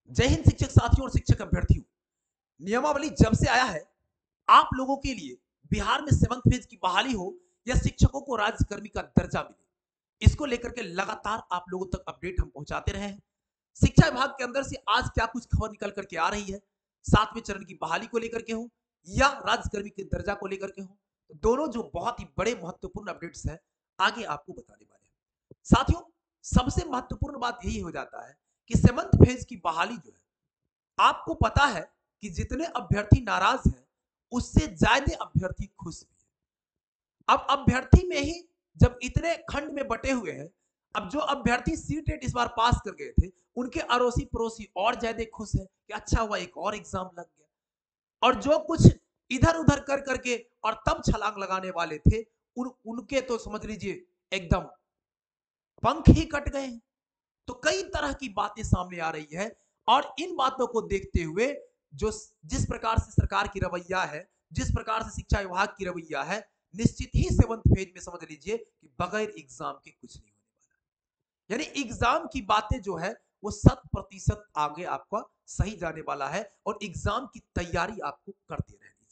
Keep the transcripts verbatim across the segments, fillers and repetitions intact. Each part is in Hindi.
जय हिंद शिक्षक साथियों और शिक्षक अभ्यर्थियों। नियमावली जब से आया है, आप लोगों के लिए बिहार में सेवंथ फेज की बहाली हो या शिक्षकों को राज्यकर्मी का दर्जा मिले, इसको लेकर के लगातार आप लोगों तक अपडेट हम पहुंचाते रहे हैं। शिक्षा विभाग के अंदर से आज क्या कुछ खबर निकल करके आ रही है, सातवें चरण की बहाली को लेकर के हो या राज्यकर्मी के दर्जा को लेकर के हो, दोनों जो बहुत ही बड़े महत्वपूर्ण अपडेट्स हैं, आगे आपको बताने वाले हैं। साथियों, सबसे महत्वपूर्ण बात यही हो जाता है कि सेवंथ फेज की बहाली जो है, आपको पता है कि जितने अभ्यर्थी नाराज हैं, उससे ज्यादा अभ्यर्थी खुश भी है। अब अभ्यर्थी में ही जब इतने खंड में बटे हुए हैं, अब जो अभ्यर्थी सी टेट इस बार पास कर गए थे, उनके अड़ोसी पड़ोसी और ज्यादा खुश है कि अच्छा हुआ एक और एग्जाम लग गया। और जो कुछ इधर उधर कर करके और तब छलांग लगाने वाले थे, उन उनके तो समझ लीजिए एकदम पंख ही कट गए। तो कई तरह की बातें सामने आ रही है और इन बातों को देखते हुए जो जिस प्रकार से सरकार की रवैया है, जिस प्रकार से शिक्षा विभाग की रवैया है, निश्चित ही सेवंथ फेज में समझ लीजिए कि बगैर एग्जाम के कुछ नहीं होने वाला। यानी एग्जाम की बातें जो है वो शत प्रतिशत आगे आपका सही जाने वाला है और एग्जाम की तैयारी आपको करते रहनी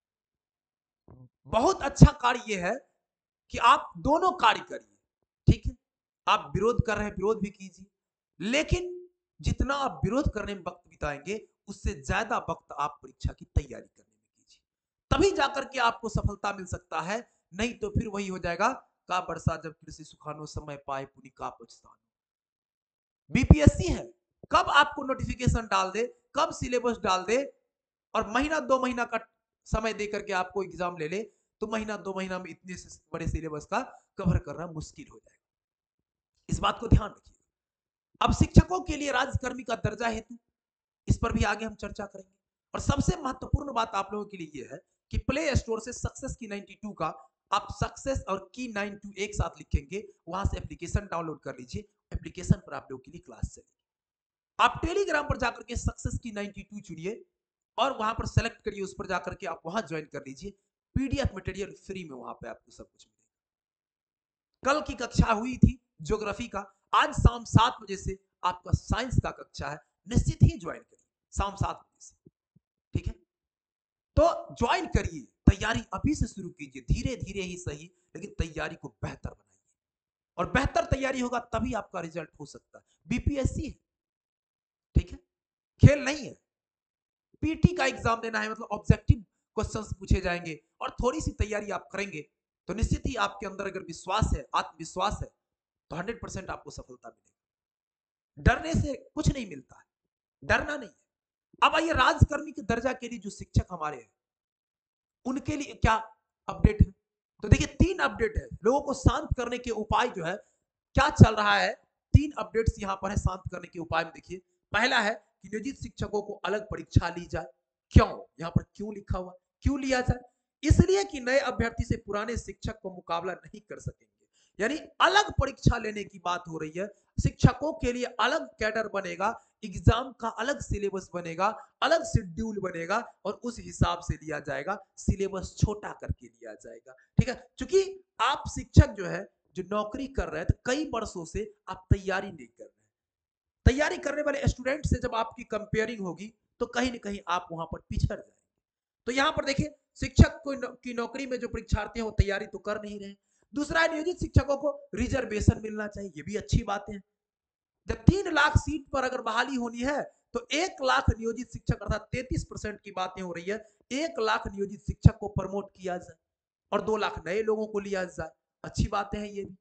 चाहिए। बहुत अच्छा कार्य यह है कि आप दोनों कार्य करिए। ठीक है, आप विरोध कर रहे हैं, विरोध भी कीजिए, लेकिन जितना आप विरोध करने में वक्त बिताएंगे, उससे ज्यादा वक्त आप परीक्षा की तैयारी करने में कीजिए, तभी जाकर के आपको सफलता मिल सकता है। नहीं तो फिर वही हो जाएगा, का बरसा जब कृषि सुखानो समय पाए पुनि का पछतानो। बीपीएससी है, कब आपको नोटिफिकेशन डाल दे, कब सिलेबस डाल दे और महीना दो महीना का समय दे करके आपको एग्जाम ले ले, तो महीना दो महीना में इतने बड़े सिलेबस का कवर करना मुश्किल हो जाएगा। इस बात को ध्यान रखिए। अब शिक्षकों के लिए राज्यकर्मी का दर्जा हेतु इस पर भी आगे हम चर्चा करेंगे। और सबसे महत्वपूर्ण बात आप लोगों के लिए यह है कि प्ले स्टोर से सक्सेस की बानवे का आप सक्सेस और की बानवे एक साथ लिखेंगे, वहां से एप्लीकेशन डाउनलोड कर लीजिए। एप्लीकेशन पर आप लोगों के लिए क्लास चलेगी। आप टेलीग्राम पर जाकर के सक्सेस की बानवे चुनिए और वहां पर सेलेक्ट करिए, उस पर जाकर के आप वहां ज्वाइन कर लीजिए। पीडीएफ मटेरियल फ्री में वहां पे आपको सब कुछ मिलेगा। कल की कक्षा हुई थी ज्योग्राफी का, आज शाम सात बजे से आपका साइंस का कक्षा है, निश्चित ही ज्वाइन करिए शाम सात बजे से। ठीक है, तो ज्वाइन करिए, तैयारी अभी से शुरू कीजिए, धीरे धीरे ही सही, लेकिन तैयारी को बेहतर बनाइए और बेहतर तैयारी होगा तभी आपका रिजल्ट हो सकता है। बीपीएससी है, ठीक है, खेल नहीं है। पीटी का एग्जाम देना है, मतलब ऑब्जेक्टिव क्वेश्चंस पूछे जाएंगे और थोड़ी सी तैयारी आप करेंगे तो निश्चित ही आपके अंदर अगर विश्वास है, आत्मविश्वास है, तो हंड्रेड परसेंट आपको सफलता मिलेगी। डरने से कुछ नहीं मिलता है, डरना नहीं है। अब आइए राज्यकर्मी के दर्जा के लिए जो शिक्षक हमारे हैं, उनके लिए क्या अपडेट है। तो देखिए, तीन अपडेट है लोगों को शांत करने के उपाय जो है, क्या चल रहा है। तीन अपडेट्स यहां पर है शांत करने के उपाय में। देखिए, पहला है कि नियोजित शिक्षकों को अलग परीक्षा ली जाए। क्यों, यहां पर क्यों लिखा हुआ, क्यों लिया जाए? इसलिए कि नए अभ्यर्थी से पुराने शिक्षक को मुकाबला नहीं कर सकेंगे, यानी अलग परीक्षा लेने की बात हो रही है। शिक्षकों के लिए अलग कैडर बनेगा, एग्जाम का अलग सिलेबस बनेगा, अलग शेड्यूल बनेगा और उस हिसाब से लिया जाएगा, सिलेबस छोटा करके लिया जाएगा। ठीक है, क्योंकि आप शिक्षक जो है, जो नौकरी कर रहे हैं, तो कई वर्षों से आप तैयारी नहीं कर रहे हैं। तैयारी करने वाले स्टूडेंट से जब आपकी कंपेयरिंग होगी तो कहीं ना कहीं आप वहां पर पिछड़ जाएंगे। तो यहां पर देखिए, शिक्षक की नौकरी में जो परीक्षार्थी हैं वो तैयारी तो कर नहीं रहे। दूसरा है, नियोजित शिक्षकों को रिजर्वेशन मिलना चाहिए, ये भी अच्छी बात है। जब तीन लाख सीट पर अगर बहाली होनी है, तो एक लाख नियोजित शिक्षक अर्थात तैतीस परसेंट की बातें हो रही है, एक लाख नियोजित शिक्षक को प्रमोट किया जाए और दो लाख नए लोगों को लिया जाए। अच्छी बातें हैं ये भी।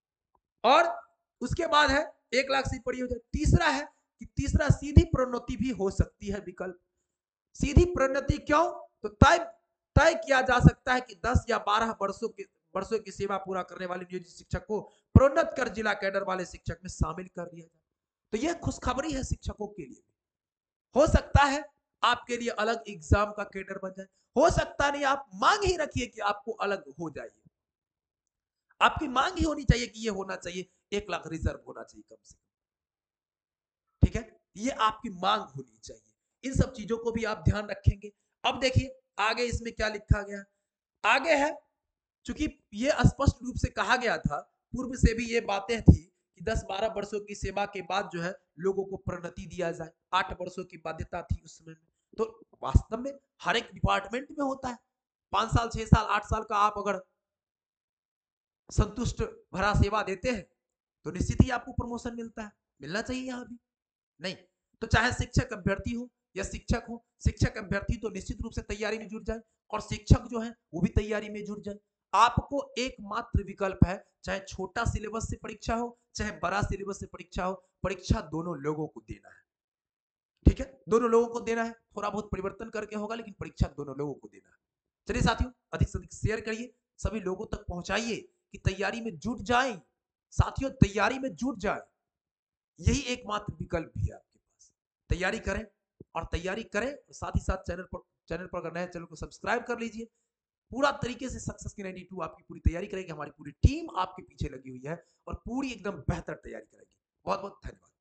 और उसके बाद है, एक लाख सीट पड़ी हो जाए। तीसरा है कि तीसरा सीधी प्रोन्नति भी हो सकती है, विकल्प सीधी प्रोन्नति। क्यों, तो तय तय किया जा सकता है कि दस या बारह वर्षों के वर्षों की सेवा पूरा करने वाले नियोजित शिक्षक को प्रोन्नत कर जिला कैडर वाले शिक्षक में शामिल कर लिया जाए। तो यह खुशखबरी है शिक्षकों के लिए। हो सकता है आपके लिए अलग एग्जाम का कैडर बन जाए, हो सकता नहीं, आप मांग ही रखिए कि आपको अलग हो जाए। आपकी मांग ही होनी चाहिए कि यह होना चाहिए, एक लाख रिजर्व होना चाहिए कम से कम। ठीक है, ये आपकी मांग होनी चाहिए। इन सब चीजों को भी आप ध्यान रखेंगे। अब देखिए आगे इसमें क्या लिखा गया। आगे है, चूंकि ये स्पष्ट रूप से कहा गया था, पूर्व से भी ये बातें थी कि दस बारह वर्षों की सेवा के बाद जो है लोगों को प्रोन्नति दिया जाए। आठ वर्षों की बाध्यता थी उस समय में। तो वास्तव में हर एक डिपार्टमेंट में होता है, पांच साल छह साल आठ साल का आप अगर संतुष्ट भरा सेवा देते हैं तो निश्चित ही आपको प्रमोशन मिलता है, मिलना चाहिए यहाँ भी। नहीं तो चाहे शिक्षक अभ्यर्थी हो या शिक्षक हो, शिक्षक अभ्यर्थी तो निश्चित रूप से तैयारी में जुट जाए और शिक्षक जो है वो भी तैयारी में जुट जाए। आपको एकमात्र विकल्प है, चाहे छोटा सिलेबस से परीक्षा हो चाहे बड़ा सिलेबस से परीक्षा हो, परीक्षा दोनों लोगों को देना है। ठीक है, दोनों लोगों को देना है, थोड़ा बहुत परिवर्तन करके होगा लेकिन परीक्षा दोनों लोगों को देना है। चलिए साथियों, अधिक से अधिक शेयर करिए, सभी लोगों तक पहुंचाइए कि तैयारी में जुट जाए। साथियों तैयारी में जुट जाए, यही एकमात्र विकल्प भी है आपके पास। तैयारी करें और तैयारी करें और साथ ही साथ चैनल पर चैनल पर अगर नए चैनल को सब्सक्राइब कर लीजिए। पूरा तरीके से सक्सेस की बानवे आपकी पूरी तैयारी करेगी, हमारी पूरी टीम आपके पीछे लगी हुई है और पूरी एकदम बेहतर तैयारी करेगी। बहुत बहुत धन्यवाद।